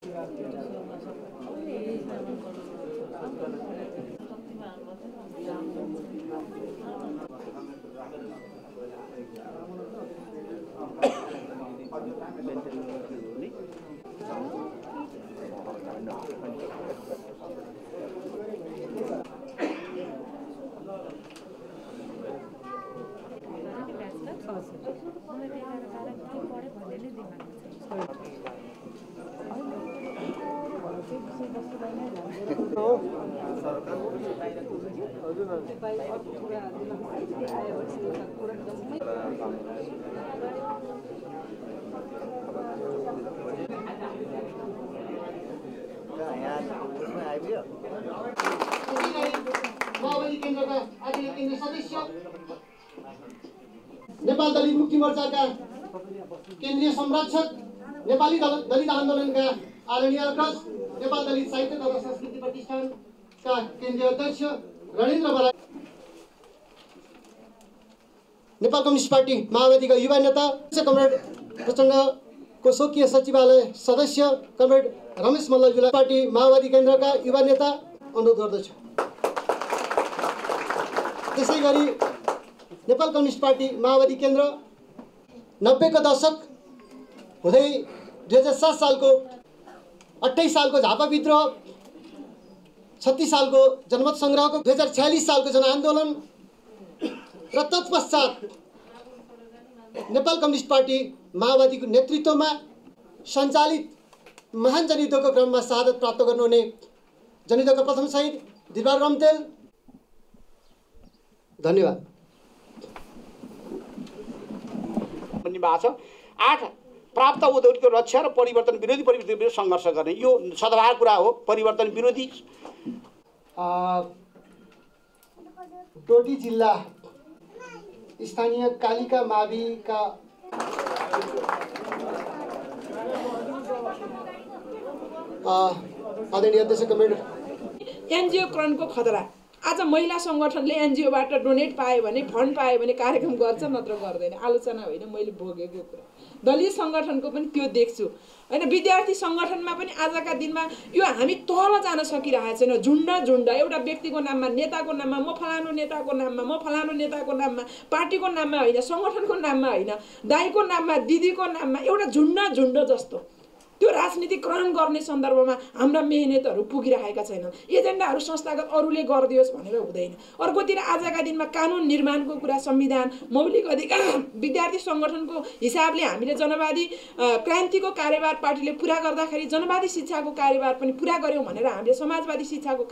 माओवादी केन्द्रका आदरणीय केन्द्रीय सदस्य नेपाल दलित मुक्ति मोर्चाका केन्द्रीय संरक्षक नेपाली दलित आन्दोलनका आदरणीय अग्रज नेपाल दलित साहित्य तथा संस्कृति प्रतिष्ठानका केन्द्रीय अध्यक्ष रणेन्द्र बराइली नेपाल कम्युनिस्ट पार्टी माओवादीका युवा नेता कमरेड प्रचण्डको स्वकीय सचिवालय सदस्य कमरेड रमेश मल्लजुलाई पार्टी माओवादी केन्द्रका युवा नेता अनुरोध गर्दछु। त्यसै गरी नेपाल कम्युनिस्ट पार्टी माओवादी केन्द्र 90 को दशक हुँदै 2007 सालको 28 सालको झापा विद्रोह 36 सालको जनमत सङ्ग्रहको 2046 सालको जनआन्दोलन र तत्पश्चात नेपाल कम्युनिस्ट पार्टी माओवादीको नेतृत्वमा सञ्चालित महान जनयुद्धको क्रममा शहादत प्राप्त गर्नुहुने जनयुद्धको प्रथम शहीद दिलबहादुर रम्तेल धन्यवाद। छ 8 प्राप्त उद्योगको रक्षा र परिवर्तन विरोधी सङ्घर्ष गर्ने यो सद्भाव कुरा हो। परिवर्तन विरोधी डोटी जिल्ला स्थानीय कालिका माविका आदरणीय अध्यक्ष कमेन्ट एनजिओ करणको खतरा। आज महिला सङ्गठनले एनजिओबाट डोनेट पायो भने फन्ड पायो भने कार्यक्रम गर्छ नत्र गर्दैन। आलोचना होइन, मैले भोगेको कुरा। दलित सङ्गठनको पनि त्यो देख्छु होइन। विद्यार्थी सङ्गठनमा पनि आजका दिनमा यो हामी तल जान सकिरहेको छैन। झुन्ड एउटा व्यक्तिको नाममा, नेताको नाममा, म फलानु नेताको नाममा, म फलानु नेताको नाममा, पार्टीको नाममा होइन, सङ्गठनको नाममा होइन, दाइको नाममा, दिदीको नाममा एउटा झुन्ड जस्तो त्यो राजनीतिकरण गर्ने सन्दर्भमा हाम्रा मेहनतहरू पुगिरहेका छैनन्। एजेन्डाहरू संस्थागत अरूले गरिदियोस् भनेर हुँदैन। अर्कोतिर आजका दिनमा कानुन निर्माणको कुरा, संविधान, मौलिक अधिकार, विद्यार्थी सङ्गठनको हिसाबले हामीले जनवादी क्रान्तिको कार्यभार पार्टीले पुरा गर्दाखेरि जनवादी शिक्षाको कार्यभार पनि पुरा गऱ्यौँ भनेर हामीले समाजवादी शिक्षाको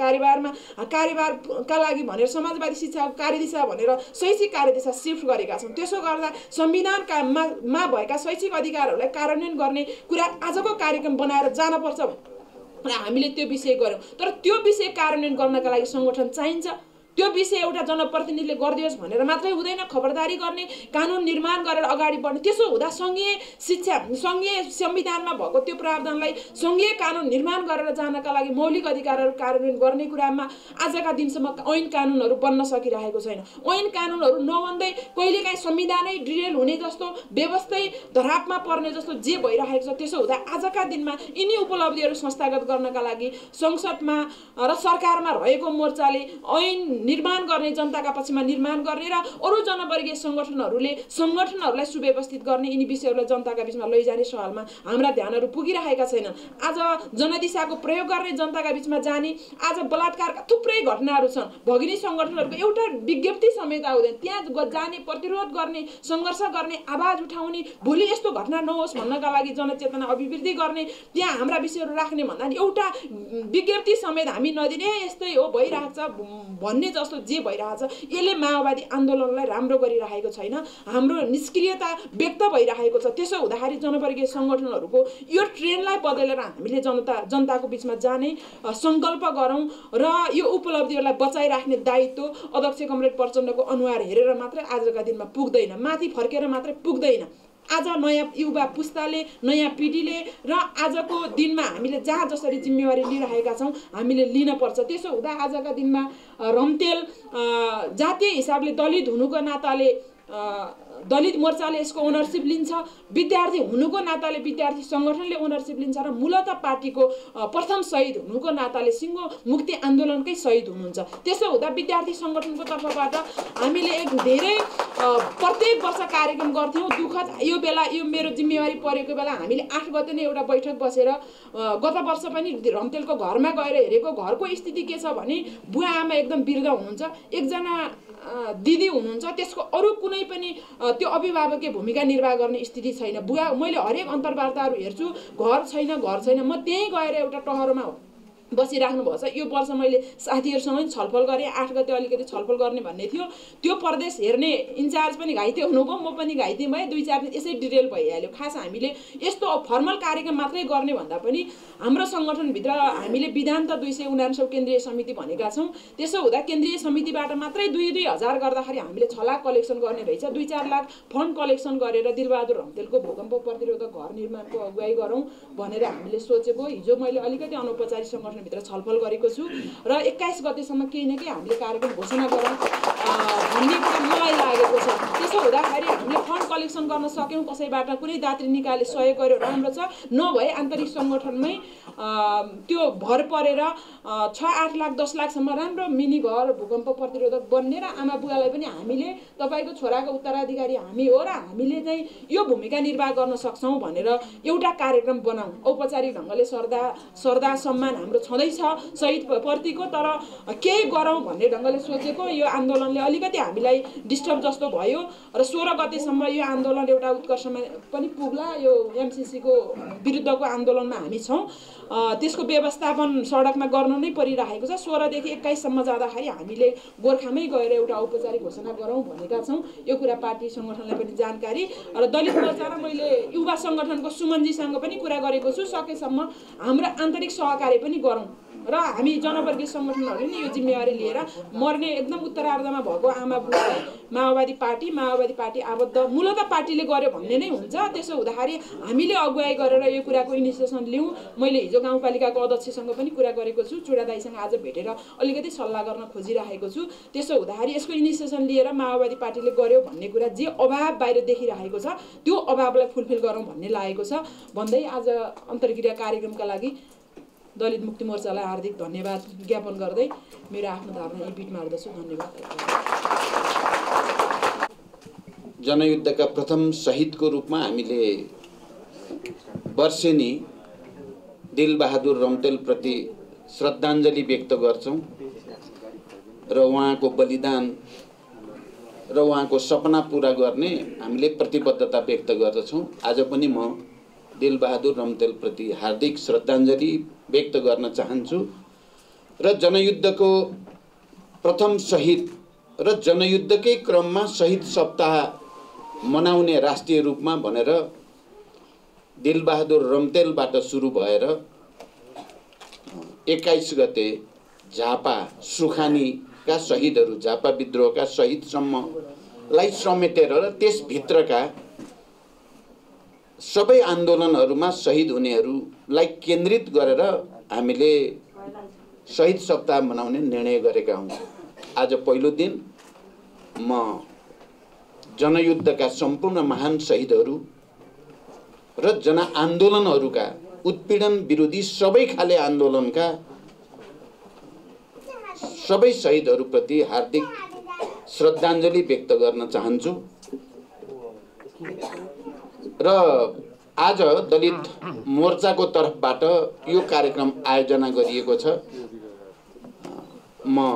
कार्यभारका लागि भनेर समाजवादी शिक्षाको कार्यदिशा भनेर शैक्षिक कार्यदिशा सिफ्ट गरेका छौँ। त्यसो गर्दा संविधानमा भएका शैक्षिक अधिकारहरूलाई कार्यान्वयन गर्ने कुरा आजको कार्यक्रम बनाएर जानुपर्छ र हामीले त्यो विषय गर्यौँ। तर त्यो विषय कार्यान्वयन गर्नका लागि सङ्गठन चाहिन्छ। त्यो विषय एउटा जनप्रतिनिधिले गरिदियोस् भनेर मात्रै हुँदैन। खबरदारी गर्ने, कानुन निर्माण गरेर अगाडि बढ्ने। त्यसो हुँदा सङ्घीय शिक्षा, सङ्घीय संविधानमा भएको त्यो प्रावधानलाई सङ्घीय कानुन निर्माण गरेर जानका लागि मौलिक अधिकारहरू कार्यान्वयन गर्ने कुरामा आजका दिनसम्म ऐन कानुनहरू बन्न सकिरहेको छैन। ऐन कानुनहरू नबन्दै कहिलेकाहीँ संविधानै डिरेल हुने जस्तो, व्यवस्थै धरापमा पर्ने जस्तो जे भइरहेको छ। त्यसो हुँदा आजका दिनमा यिनी उपलब्धिहरू संस्थागत गर्नका लागि संसदमा र सरकारमा रहेको मोर्चाले ऐन निर्माण गर्ने, जनताका पक्षमा निर्माण गर्ने र अरू जनवर्गीय सङ्गठनहरूलाई सुव्यवस्थित गर्ने यिनी विषयहरूलाई जनताका बिचमा लैजाने सवालमा हाम्रा ध्यानहरू पुगिरहेका छैनन्। आज जनदिशाको प्रयोग गर्ने, जनताका बिचमा जाने, आज बलात्कारका थुप्रै घटनाहरू छन्। भगिनी सङ्गठनहरूको एउटा विज्ञप्ति समेत आउँदैन। त्यहाँ जाने, प्रतिरोध गर्ने, सङ्घर्ष गर्ने, आवाज उठाउने, भोलि यस्तो घटना नहोस् भन्नका लागि जनचेतना अभिवृद्धि गर्ने, त्यहाँ हाम्रा विषयहरू राख्ने भन्दा एउटा विज्ञप्ति समेत हामी नदिने, यस्तै हो भइरहेको छ भन्ने जस्तो जे भइरहेछ यसले माओवादी आन्दोलनलाई राम्रो गरिरहेको छैन। हाम्रो निष्क्रियता व्यक्त भइरहेको छ। त्यसो हुँदाखेरि जनवर्गीय सङ्गठनहरूको यो ट्रेन्डलाई बदलेर हामीले जनताको बिचमा जाने सङ्कल्प गरौँ र यो उपलब्धिहरूलाई बचाइराख्ने दायित्व अध्यक्ष कमरेड प्रचण्डको अनुहार हेरेर मात्रै आजका दिनमा पुग्दैन, माथि फर्केर मात्रै पुग्दैन। आज नयाँ युवा पुस्ताले, नयाँ पिँढीले र आजको दिनमा हामीले जहाँ जसरी जिम्मेवारी लिइरहेका छौँ हामीले लिनपर्छ। त्यसो हुँदा आजका दिनमा रम्तेल जातीय हिसाबले दलित हुनुको नाताले दलित मोर्चाले यसको ओनरसिप लिन्छ, विद्यार्थी हुनुको नाताले विद्यार्थी सङ्गठनले ओनरसिप लिन्छ र मूलतः पार्टीको प्रथम शहीद हुनुको नाताले सिङ्गो मुक्ति आन्दोलनकै शहीद हुनुहुन्छ। त्यसो हुँदा विद्यार्थी सङ्गठनको तर्फबाट हामीले एक धेरै प्रत्येक वर्ष कार्यक्रम गर्थ्यौँ। दुःखद यो बेला यो मेरो जिम्मेवारी परेको बेला हामीले 8 गते नै एउटा बैठक बसेर गत वर्ष पनि रम्तेलको घरमा गएर हेरेको, घरको स्थिति के छ भने बुवा आमा एकदम वृद्ध हुनुहुन्छ, एकजना दिदी हुनुहुन्छ, त्यसको अरू कुनै पनि त्यो अभिभावकीय भूमिका निर्वाह गर्ने स्थिति छैन। बुवा मैले हरेक अन्तर्वार्ताहरू हेर्छु, घर छैन, म त्यहीँ गएर एउटा टहरोमा बसिराख्नु भएको छ। यो वर्ष मैले साथीहरूसँग छलफल गरेँ, 8 गते अलिकति छलफल गर्ने भन्ने थियो। त्यो प्रदेश हेर्ने इन्चार्ज पनि घाइते हुनुभयो, म पनि घाइते भएँ, 2-4 दिन यसै डिटेल भइहाल्यो। खास हामीले यस्तो फर्मल कार्यक्रम मात्रै गर्ने भन्दा पनि हाम्रो सङ्गठनभित्र हामीले विधान त 249 केन्द्रीय समिति भनेका छौँ। त्यसो हुँदा केन्द्रीय समितिबाट मात्रै 2-2 हजार गर्दाखेरि हामीले 6 लाख कलेक्सन गर्ने रहेछ। 2-4 लाख फन्ड कलेक्सन गरेर दिलबहादुर रम्तेलको भूकम्प प्रतिरोधक घर निर्माणको अगुवाई गरौँ भनेर हामीले सोचेको। हिजो मैले अलिकति अनौपचारिक सङ्गठन भित्र छलफल गरेको छु र 21 गतेसम्म केही न केही हामीले कार्यक्रम घोषणा गरौँ भन्ने कुरा मलाई लागेको छ। त्यसो हुँदाखेरि हामीले फन्ड कलेक्सन गर्न सक्यौँ, कसैबाट कुनै दात्री निकायले सहयोग गर्यो राम्रो छ, नभए आन्तरिक सङ्गठनमै त्यो भर परेर 6-8 लाख 10 लाखसम्म राम्रो मिनी घर भूकम्प प्रतिरोधक बन्ने र आमा बुवालाई पनि हामीले तपाईँको छोराको उत्तराधिकारी हामी हो र हामीले चाहिँ यो भूमिका निर्वाह गर्न सक्छौँ भनेर एउटा कार्यक्रम बनाऊँ। औपचारिक ढङ्गले श्रद्धा सम्मान हाम्रो छँदैछ शहीद प्रतिको, तर केही गरौँ भन्ने ढङ्गले सोचेको। यो आन्दोलनले अलिकति हामीलाई डिस्टर्ब जस्तो भयो र 16 गतेसम्म यो आन्दोलन एउटा उत्कर्षमा पनि पुग्ला। यो एमसिसीको विरुद्धको आन्दोलनमा हामी छौँ, त्यसको व्यवस्थापन सडकमा गर्नु नै परिरहेको छ। 16 देखि 21 सम्म जाँदाखेरि हामीले गोर्खामै गएर एउटा औपचारिक घोषणा गरौँ भनेका छौँ। यो कुरा पार्टी सङ्गठनलाई पनि जानकारी र दलित मोर्चा र मैले युवा सङ्गठनको सुमनजीसँग पनि कुरा गरेको छु, सकेसम्म हाम्रो आन्तरिक सहकार्य पनि गरौँ र हामी जनवर्गीय सङ्गठनहरूले नि यो जिम्मेवारी लिएर मर्ने एकदम उत्तरार्धमा भएको आमा बुवालाई माओवादी पार्टी आबद्ध मूलतः पार्टीले गर्यो भन्ने नै हुन्छ। त्यसो हुँदाखेरि हामीले अगुवाई गरेर यो कुराको इनिसिएसन लिउँ। मैले हिजो गाउँपालिकाको अध्यक्षसँग पनि कुरा गरेको छु, चुडा दाइसँग आज भेटेर अलिकति सल्लाह गर्न खोजिरहेको छु। त्यसो हुँदाखेरि यसको इनिसिएसन लिएर माओवादी पार्टीले गर्यो भन्ने कुरा जे अभाव बाहिर देखिरहेको छ त्यो अभावलाई फुलफिल गरौँ भन्ने लागेको छ भन्दै आज अन्तर्क्रिया कार्यक्रमका लागि दलित मुक्ति मोर्चालाई हार्दिक धन्यवाद ज्ञापन गर्दै मेरो आफ्नो धारणा यही बिट मार्दछु। धन्यवाद। जनयुद्धका प्रथम शहीदको रूपमा हामीले वर्षेनी दिलबहादुर रम्तेलप्रति श्रद्धाञ्जली व्यक्त गर्छौँ र उहाँको बलिदान र उहाँको सपना पुरा गर्ने हामीले प्रतिबद्धता व्यक्त गर्दछौँ। आज पनि म दिलबहादुर रम्तेलप्रति हार्दिक श्रद्धाञ्जली व्यक्त गर्न चाहन्छु र जनयुद्धको प्रथम शहीद र जनयुद्धकै क्रममा शहीद सप्ताह मनाउने राष्ट्रिय रूपमा भनेर दिलबहादुर रम्तेलबाट सुरु भएर 21 गते झापा सुखानीका शहीदहरू, झापा विद्रोहका शहीदसम्मलाई समेटेर र त्यसभित्रका सबै आन्दोलनहरूमा शहीद हुनेहरूलाई केन्द्रित गरेर हामीले शहीद सप्ताह मनाउने निर्णय गरेका हौँ। आज पहिलो दिन म जनयुद्धका सम्पूर्ण महान शहीदहरू र जनआन्दोलनहरूका उत्पीडन विरोधी सबै खाले आन्दोलनका सबै शहीदहरूप्रति हार्दिक श्रद्धाञ्जली व्यक्त गर्न चाहन्छु र आज दलित मोर्चाको तर्फबाट यो कार्यक्रम आयोजना गरिएको छ। म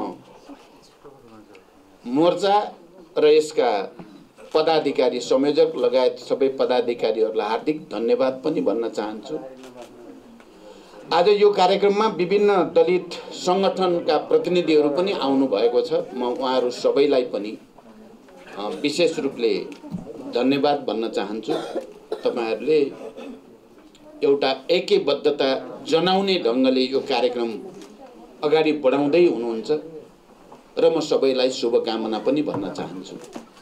मोर्चा र यसका पदाधिकारी संयोजक लगायत सबै पदाधिकारीहरूलाई हार्दिक धन्यवाद पनि भन्न चाहन्छु। आज यो कार्यक्रममा विभिन्न दलित सङ्गठनका प्रतिनिधिहरू पनि आउनु भएको छ। म उहाँहरू सबैलाई पनि विशेष रूपले धन्यवाद भन्न चाहन्छु। तपाईहरुले एउटा एकैबद्धता जनाउने ढङ्गले यो कार्यक्रम अगाडि बढाउँदै हुनुहुन्छ र म सबैलाई शुभकामना पनि भन्न चाहन्छु।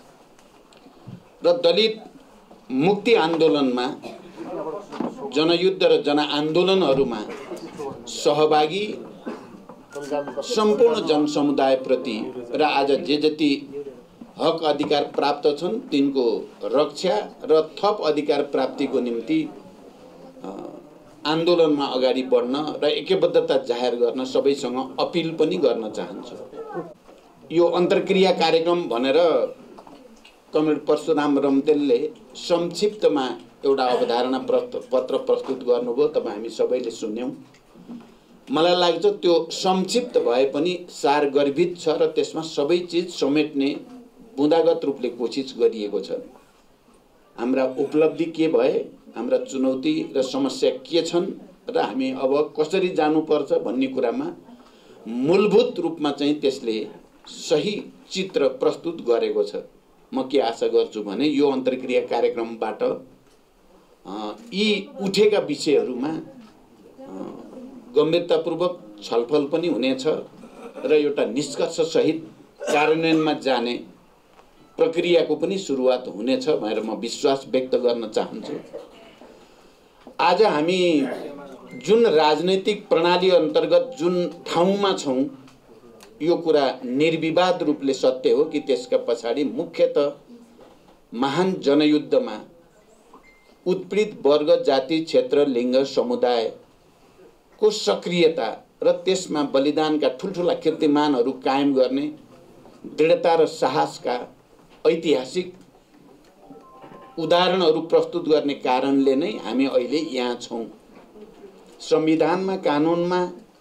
र दलित मुक्ति आन्दोलनमा जनयुद्ध र जनआन्दोलनहरूमा सहभागी सम्पूर्ण जनसमुदायप्रति र आज जे जति हक अधिकार प्राप्त छन् तिनको रक्षा र थप अधिकार प्राप्तिको निम्ति आन्दोलनमा अगाडि बढ्न र एकबद्धता जाहेर गर्न सबैसँग अपिल पनि गर्न चाहन्छु। यो अन्तर्क्रिया कार्यक्रम भनेर कमरेड परशुराम रम्तेलले संक्षिप्तमा एउटा अवधारणा पत्र प्रस्तुत गर्नुभयो, तपाईँ हामी सबैले सुन्यौँ। मलाई लाग्छ त्यो संक्षिप्त भए पनि सारगर्भित छ र त्यसमा सबै चिज समेट्ने बुँदागत रूपले कोसिस गरिएको छ। हाम्रा उपलब्धि के भए, हाम्रा चुनौती र समस्या के छन् र हामी अब कसरी जानुपर्छ भन्ने कुरामा मूलभूत रूपमा चाहिँ त्यसले सही चित्र प्रस्तुत गरेको छ। म के आशा गर्छु भने यो अन्तर्क्रिया कार्यक्रमबाट यी उठेका विषयहरूमा गम्भीरतापूर्वक छलफल पनि हुनेछ र एउटा निष्कर्षसहित कार्यान्वयनमा जाने प्रक्रियाको पनि सुरुवात हुनेछ भनेर म विश्वास व्यक्त गर्न चाहन्छु। आज हामी जुन राजनैतिक प्रणाली अन्तर्गत जुन ठाउँमा छौँ यो कुरा निर्विवाद रूपले सत्य हो कि त्यसका पछाडि मुख्यतः महान जनयुद्धमा उत्पीडित वर्ग, जाति, क्षेत्र, लिङ्ग, समुदायको सक्रियता र त्यसमा बलिदानका ठुल्ठुला कीर्तिमानहरू कायम गर्ने दृढता र साहसका ऐतिहासिक उदाहरणहरू प्रस्तुत गर्ने कारणले नै हामी अहिले यहाँ छौँ। संविधानमा, कानुनमा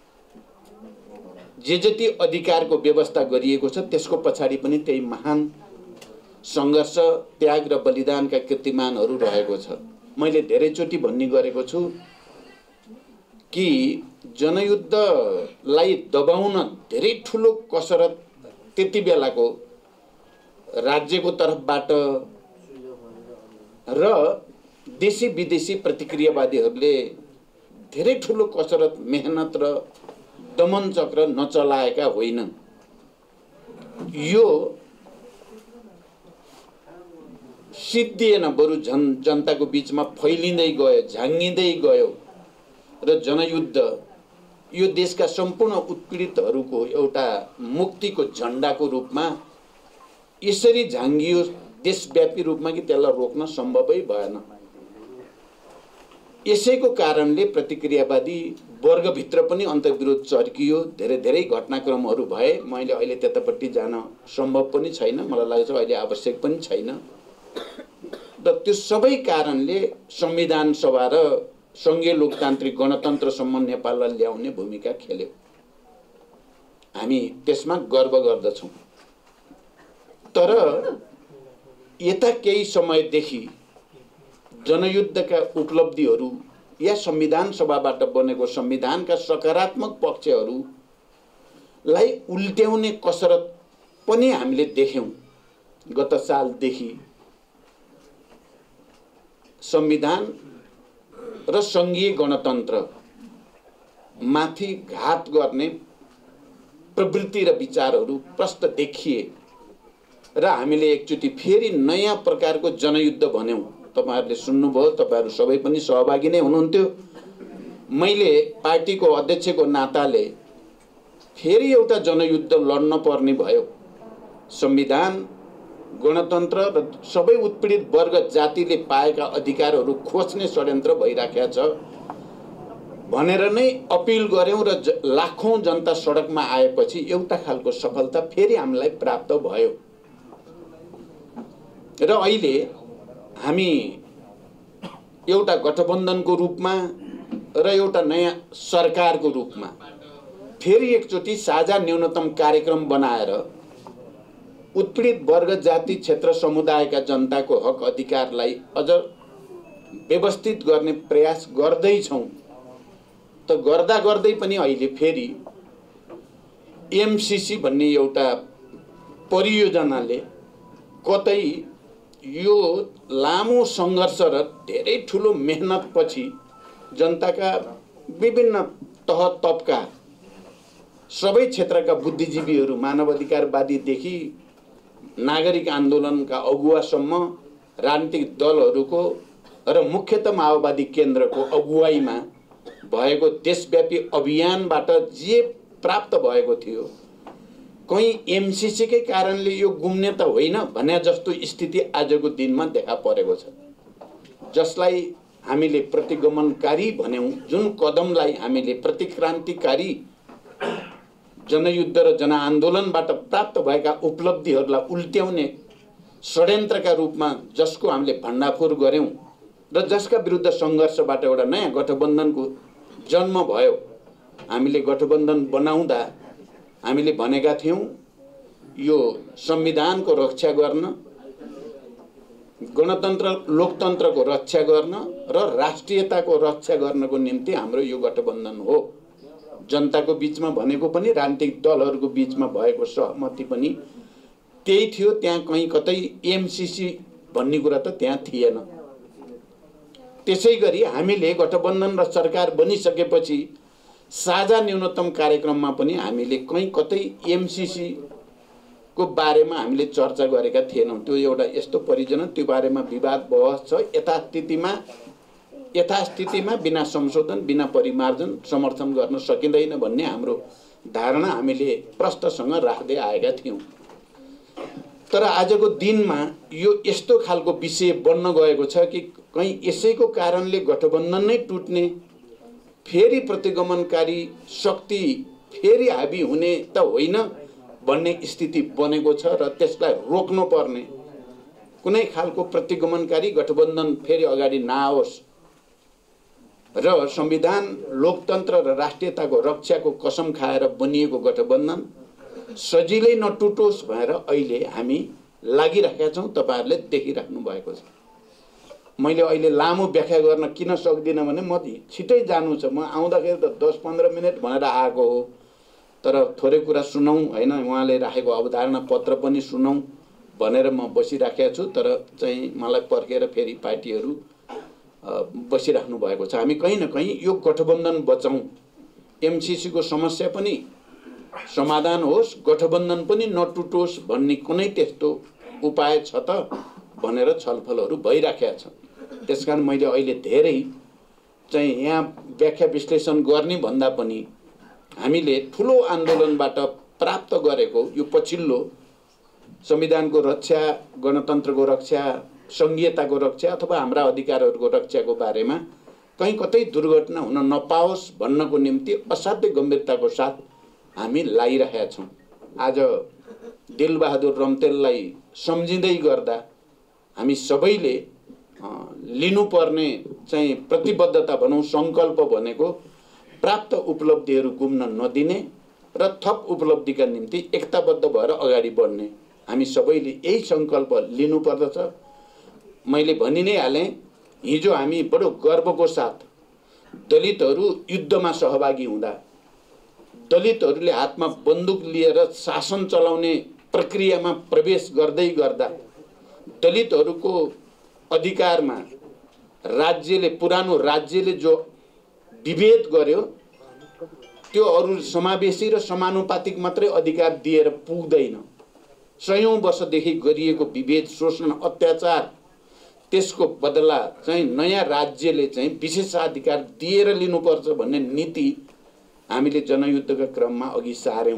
जे जति अधिकारको व्यवस्था गरिएको छ त्यसको पछाडि पनि त्यही महान सङ्घर्ष, त्याग र बलिदानका कीर्तिमानहरू रहेको छ। मैले धेरैचोटि भन्ने गरेको छु कि जनयुद्धलाई दबाउन धेरै ठुलो कसरत त्यति बेलाको राज्यको तर्फबाट र देशी विदेशी प्रतिक्रियावादीहरूले धेरै ठुलो कसरत, मेहनत र दमन चक्र नचलाएका होइनन्। यो सिद्धिएन, बरु जनताको बीचमा फैलिँदै गयो, झाङ्गिँदै गयो र जनयुद्ध यो देशका सम्पूर्ण उत्पीडितहरूको एउटा मुक्तिको झन्डाको रूपमा यसरी झाङ्गियो देशव्यापी रूपमा कि त्यसलाई रोक्न सम्भवै भएन। यसैको कारणले प्रतिक्रियावादी वर्गभित्र पनि अन्तर्विरोध चर्कियो, धेरै धेरै घटनाक्रमहरू भए। मैले अहिले त्यतापट्टि जान सम्भव पनि छैन, मलाई लाग्छ अहिले आवश्यक पनि छैन। र त्यो सबै कारणले संविधान सभा र सङ्घीय लोकतान्त्रिक गणतन्त्रसम्म नेपाललाई ल्याउने भूमिका खेल्यो। हामी त्यसमा गर्व गर्दछौँ। तर यता केही समयदेखि जनयुद्धका उपलब्धिहरू या संविधान सभाबाट बनेको संविधानका सकारात्मक पक्षहरूलाई उल्ट्याउने कसरत पनि हामीले देख्यौँ। गत सालदेखि संविधान र सङ्घीय गणतन्त्र माथि घात गर्ने प्रवृत्ति र विचारहरू प्रष्ट देखिए र हामीले एकचोटि फेरि नयाँ प्रकारको जनयुद्ध भन्यौँ। तपाईहरुले सुन्नुभयो, तपाईहरु सबै पनि सहभागी नै हुनुहुन्थ्यो। मैले पार्टीको अध्यक्षको नाताले फेरि एउटा जनयुद्ध लड्न पर्ने भयो। संविधान, गणतन्त्र र सबै उत्पीडित वर्ग जातिले पाएका अधिकारहरू खोज्ने षड्यन्त्र भइराखेको छ भनेर नै अपिल गर्यौं र लाखौं जनता सडकमा आएपछि एउटा खालको सफलता फेरि हामीलाई प्राप्त भयो। र अहिले हामी एउटा गठबन्धनको रूपमा र एउटा नयाँ सरकारको रूपमा फेरि एकचोटि साझा न्यूनतम कार्यक्रम बनाएर उत्पीडित वर्ग, जाति, क्षेत्र, समुदायका जनताको हक अधिकारलाई अझ व्यवस्थित गर्ने प्रयास गर्दैछौँ। त गर्दा गर्दै पनि अहिले फेरि एमसीसी भन्ने एउटा परियोजनाले कतै यो लामो सङ्घर्ष र धेरै ठुलो मेहनतपछि जनताका विभिन्न तह तबका सबै क्षेत्रका बुद्धिजीवीहरू, मानवाधिकारवादीदेखि नागरिक आन्दोलनका अगुवासम्म राजनीतिक दलहरूको र मुख्यतः माओवादी केन्द्रको अगुवाईमा भएको देशव्यापी अभियानबाट जे प्राप्त भएको थियो, कहीँ एमसिसीकै कारणले यो गुम्ने त होइन भने जस्तो स्थिति आजको दिनमा देखा परेको छ, जसलाई हामीले प्रतिगमनकारी भन्यौँ। जुन कदमलाई हामीले प्रतिक्रान्तिकारी जनयुद्ध र जनआन्दोलनबाट प्राप्त भएका उपलब्धिहरूलाई उल्ट्याउने षड्यन्त्रका रूपमा जसको हामीले भण्डाफोर गऱ्यौँ र जसका विरुद्ध सङ्घर्षबाट एउटा नयाँ गठबन्धनको जन्म भयो। हामीले गठबन्धन बनाउँदा हामीले भनेका थियौँ यो संविधानको रक्षा गर्न, गणतन्त्र लोकतन्त्रको रक्षा गर्न र राष्ट्रियताको रक्षा गर्नको निम्ति हाम्रो यो गठबन्धन हो। जनताको बिचमा भनेको पनि राजनीतिक दलहरूको बिचमा भएको सहमति पनि त्यही थियो। त्यहाँ कहीँ कतै एमसिसी भन्ने कुरा त त्यहाँ थिएन। त्यसै गरी हामीले गठबन्धन र सरकार बनिसकेपछि साझा न्यूनतम कार्यक्रममा पनि हामीले कहीँ कतै एमसिसी को बारेमा हामीले चर्चा गरेका थिएनौँ। त्यो एउटा यस्तो परिजन त्यो बारेमा विवाद बहस छ। यथास्थितिमा बिना संशोधन बिना परिमार्जन समर्थन गर्न सकिँदैन भन्ने हाम्रो धारणा हामीले प्रष्टसँग राख्दै आएका थियौँ। तर आजको दिनमा यो यस्तो खालको विषय बन्न गएको छ कि कहीँ यसैको कारणले गठबन्धन नै टुट्ने, फेरि प्रतिगमनकारी शक्ति फेरि हाबी हुने त होइन भन्ने स्थिति बनेको छ र त्यसलाई रोक्नु पर्ने, कुनै खालको प्रतिगमनकारी गठबन्धन फेरि अगाडि नआओस् र संविधान लोकतन्त्र र राष्ट्रियताको रक्षाको कसम खाएर बनिएको गठबन्धन सजिलै नटुटोस् भनेर अहिले हामी लागिरहेका छौँ। तपाईँहरूले देखिराख्नु भएको छ। मैले अहिले लामो व्याख्या गर्न किन सक्दिनँ भने म छिटै जानु छ। म आउँदाखेरि त 10-15 मिनट भनेर आएको हो, तर थोरै कुरा सुनौँ होइन, उहाँले राखेको अवधारणा पत्र पनि सुनौँ भनेर म बसिराखेको छु। तर चाहिँ मलाई पर्खेर फेरि पार्टीहरू बसिराख्नु भएको छ। हामी कहीँ न कहीँ यो गठबन्धन बचाउँ, एमसिसीको समस्या पनि समाधान होस्, गठबन्धन पनि नटुटोस् भन्ने कुनै त्यस्तो उपाय छ त भनेर छलफलहरू भइराखेका छन्। त्यसकारण मैले अहिले धेरै चाहिँ यहाँ व्याख्या विश्लेषण गर्ने भन्दा पनि हामीले ठुलो आन्दोलनबाट प्राप्त गरेको यो पछिल्लो संविधानको रक्षा, गणतन्त्रको रक्षा, सङ्घीयताको रक्षा अथवा हाम्रा अधिकारहरूको रक्षाको बारेमा कहीँ कतै दुर्घटना हुन नपाओस् भन्नको निम्ति असाध्य गम्भीरताको साथ हामी लागिरहेका छौँ। आज दिलबहादुर रम्तेललाई सम्झिँदै गर्दा हामी सबैले लिनुपर्ने चाहिँ प्रतिबद्धता भनौँ, सङ्कल्प भनेको प्राप्त उपलब्धिहरू गुम्न नदिने र थप उपलब्धिका निम्ति एकताबद्ध भएर अगाडि बढ्ने हामी सबैले यही सङ्कल्प लिनुपर्दछ। मैले भनि नै हालेँ, हिजो हामी बडो गर्वको साथ दलितहरू युद्धमा सहभागी हुँदा, दलितहरूले हातमा बन्दुक लिएर शासन चलाउने प्रक्रियामा प्रवेश गर्दै गर्दा, दलितहरूको अधिकारमा राज्यले, पुरानो राज्यले जो विभेद गर्यो त्यो अरू समावेशी र समानुपातिक मात्रै अधिकार दिएर पुग्दैन। सयौं वर्षदेखि गरिएको विभेद, शोषण, अत्याचार, त्यसको बदला चाहिँ नयाँ राज्यले चाहिँ विशेषाधिकार दिएर लिनुपर्छ भन्ने नीति हामीले जनयुद्धका क्रममा अघि सार्यौं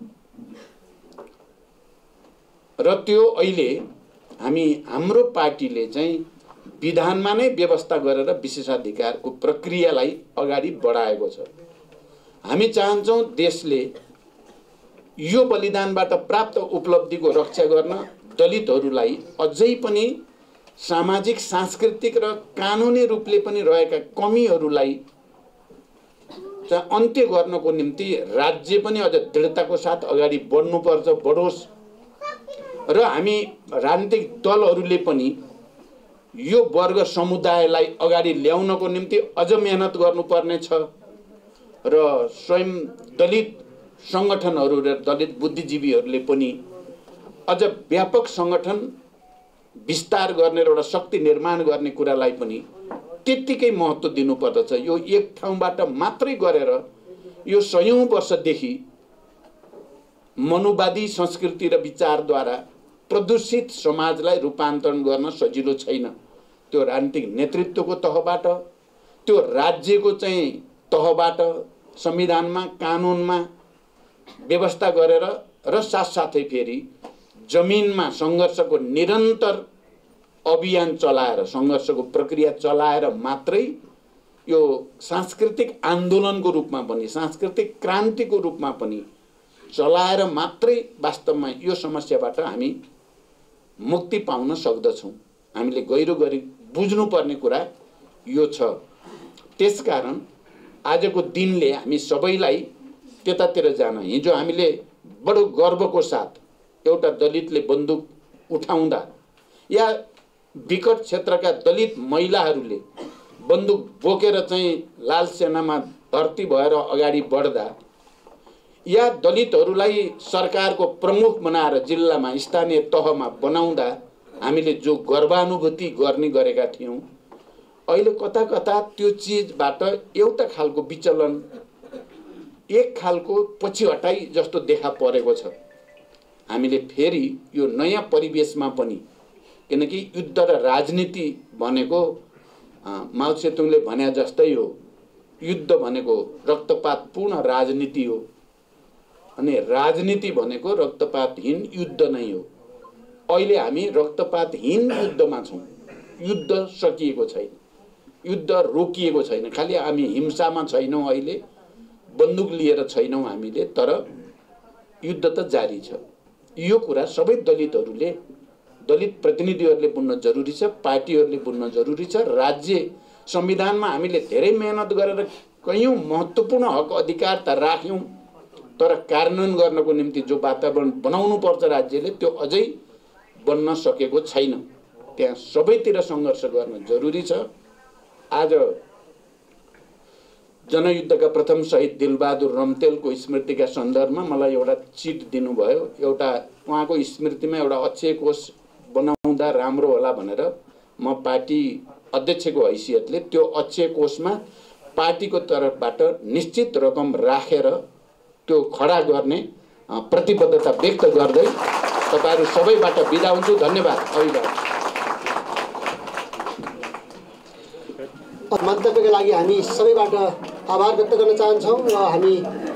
र त्यो अहिले हाम्रो पार्टीले चाहिँ विधानमा नै व्यवस्था गरेर विशेषाधिकारको प्रक्रियालाई अगाडि बढाएको छ। हामी चाहन्छौँ देशले यो बलिदानबाट प्राप्त उपलब्धिको रक्षा गर्न दलितहरूलाई अझै पनि सामाजिक, सांस्कृतिक र कानुनी रूपले पनि रहेका कमीहरूलाई अन्त्य गर्नको निम्ति राज्य पनि अझ दृढताको साथ अगाडि बढ्नुपर्छ, बढोस् र हामी राजनीतिक दलहरूले पनि यो वर्ग समुदायलाई अगाडि ल्याउनको निम्ति अझ मेहनत गर्नुपर्ने छ र स्वयं दलित सङ्गठनहरू र दलित बुद्धिजीवीहरूले पनि अझ व्यापक सङ्गठन विस्तार गर्ने र एउटा शक्ति निर्माण गर्ने कुरालाई पनि त्यत्तिकै महत्त्व दिनुपर्दछ। यो एक ठाउँबाट मात्रै गरेर यो सयौं वर्षदेखि मनुवादी संस्कृति र विचारद्वारा प्रदूषित समाजलाई रूपान्तरण गर्न सजिलो छैन। त्यो राजनीतिक नेतृत्वको तहबाट, त्यो राज्यको चाहिँ तहबाट संविधानमा, कानुनमा व्यवस्था गरेर र साथसाथै फेरि जमिनमा सङ्घर्षको निरन्तर अभियान चलाएर सङ्घर्षको प्रक्रिया चलाएर मात्रै यो सांस्कृतिक आन्दोलनको रूपमा पनि सांस्कृतिक क्रान्तिको रूपमा पनि चलाएर मात्रै वास्तवमा यो समस्याबाट हामी मुक्ति पाउन सक्दछौँ। हामीले गहिरो गरी बुझ्नुपर्ने कुरा यो छ। त्यसकारण आजको दिनले हामी सबैलाई त्यतातिर जान, हिजो हामीले बडो गर्वको साथ एउटा दलितले बन्दुक उठाउँदा या विकट क्षेत्रका दलित महिलाहरूले बन्दुक बोकेर चाहिँ लाल सेनामा भर्ती भएर अगाडि बढ्दा या दलितहरूलाई सरकारको प्रमुख बनाएर जिल्लामा स्थानीय तहमा बनाउँदा हामीले जो गर्वानुभूति गर्ने गरेका थियौँ, अहिले कता कता त्यो चिजबाट एउटा खालको विचलन, एक खालको पछि हटाई जस्तो देखा परेको छ। हामीले फेरि यो नयाँ परिवेशमा पनि, किनकि युद्ध र राजनीति भनेको माओ सेतुङले भने जस्तै हो, युद्ध भनेको रक्तपातपूर्ण राजनीति हो अनि राजनीति भनेको रक्तपातहीन युद्ध नै हो। अहिले हामी रक्तपातहीन युद्धमा छौँ। युद्ध सकिएको छैन, युद्ध रोकिएको छैन। खालि हामी हिंसामा छैनौँ, अहिले बन्दुक लिएर छैनौँ हामीले, तर युद्ध त जारी छ। यो कुरा सबै दलितहरूले, दलित प्रतिनिधिहरूले बुझ्न जरुरी छ, पार्टीहरूले बुझ्न जरुरी छ। राज्य संविधानमा हामीले धेरै मेहनत गरेर कयौँ महत्त्वपूर्ण हक अधिकार त राख्यौँ, तर कार्यान्वयन गर्नको निम्ति जो वातावरण बनाउनु पर्छ राज्यले, त्यो अझै बन्न सकेको छैन। त्यहाँ सबैतिर सङ्घर्ष गर्न जरुरी छ। आज जनयुद्धका प्रथम शहीद दिलबहादुर रम्तेलको स्मृतिका सन्दर्भमा मलाई एउटा चिट दिनुभयो। एउटा उहाँको स्मृतिमा एउटा अक्षय कोष बनाउँदा राम्रो होला भनेर म पार्टी अध्यक्षको हैसियतले त्यो अक्षय कोषमा पार्टीको तर्फबाट निश्चित रकम राखेर त्यो खडा गर्ने प्रतिबद्धता व्यक्त गर्दै तपाईहरु सबैबाट बिदा हुन्छु। धन्यवाद। अभिवादन। मन्तव्यका लागि हामी सबैबाट आभार व्यक्त गर्न चाहन्छौँ र हामी